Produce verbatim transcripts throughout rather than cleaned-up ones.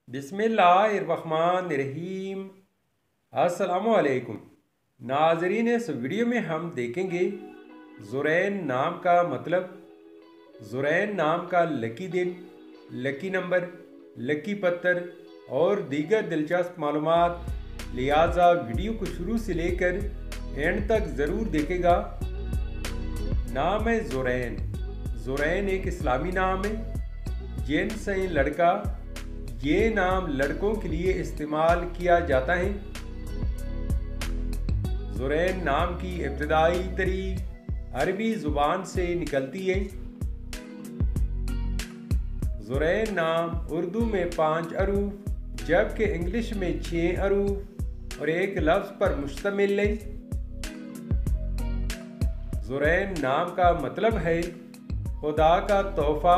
बिस्मिल्लाहिर्रहमानिर्रहीम। अस्सलामुअलैकुम नाजरीन, इस वीडियो में हम देखेंगे ज़ुरैन नाम का मतलब, ज़ुरैन नाम का लकी दिन, लकी नंबर, लकी पत्थर और दीगर दिलचस्प मालूमात। लिहाजा वीडियो को शुरू से लेकर एंड तक ज़रूर देखेगा। नाम है ज़ुरैन। ज़ुरैन एक इस्लामी नाम है, जिन से लड़का। ये नाम लड़कों के लिए इस्तेमाल किया जाता है। ज़ुरैन नाम की इब्तिदाई तरीक अरबी ज़ुबान से निकलती है। ज़ुरैन नाम उर्दू में पाँच अरूफ जबकि इंग्लिश में छः अरूफ और एक लफ्ज़ पर मुश्तमिल है। ज़ुरैन नाम का मतलब है खुदा का तोहफा।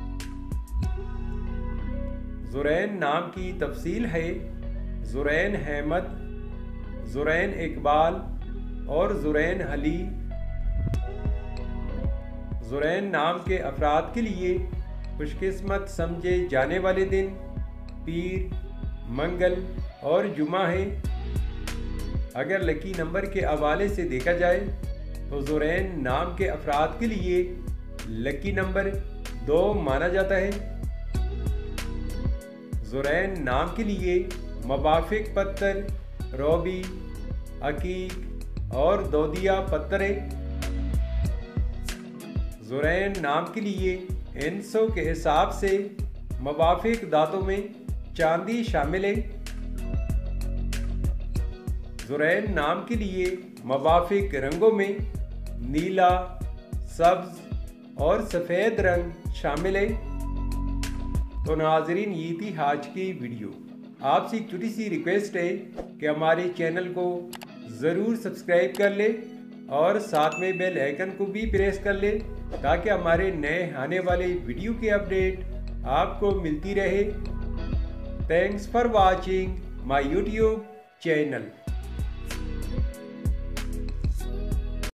ज़ुरैन नाम की तफसील है ज़ुरैन अहमद, ज़ुरैन इकबाल और ज़ुरैन अली। ज़ुरैन नाम के अफराद के लिए खुशकिस्मत समझे जाने वाले दिन पीर, मंगल और जुमा है। अगर लकी नंबर के हवाले से देखा जाए तो ज़ुरैन नाम के अफराद के लिए लकी नंबर दो माना जाता है। ज़ुरैन नाम के लिए मुवाफिक पत्थर रोबी, अकीक और दोदिया पत्थर है। ज़ुरैन नाम के लिए इंसों के हिसाब से मुवाफिक दांतों में चांदी शामिल है। ज़ुरैन नाम के लिए मुवाफिक रंगों में नीला, सब्ज और सफ़ेद रंग शामिल है। तो नाजरीन, ये थी आज की वीडियो। आपसे एक छोटी सी रिक्वेस्ट है कि हमारे चैनल को ज़रूर सब्सक्राइब कर ले और साथ में बेल आइकन को भी प्रेस कर ले ताकि हमारे नए आने वाले वीडियो की अपडेट आपको मिलती रहे। Thanks for watching my YouTube channel.